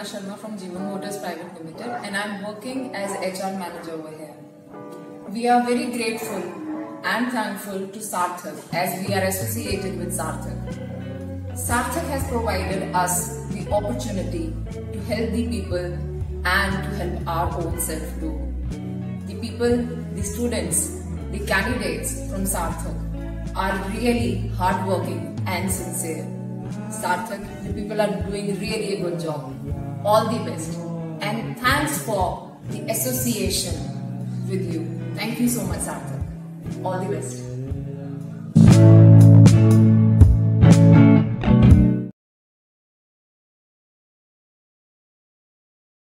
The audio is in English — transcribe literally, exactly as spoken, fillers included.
Sharma from Jeevan Motors Private Limited, and I'm working as H R manager over here. We are very grateful and thankful to Sarthak as we are associated with Sarthak. Sarthak has provided us the opportunity to help the people and to help our own self too. The people, the students, the candidates from Sarthak are really hardworking and sincere. Sarthak, the people are doing really a good job. All the best. And thanks for the association with you. Thank you so much, Sarthak. All the best.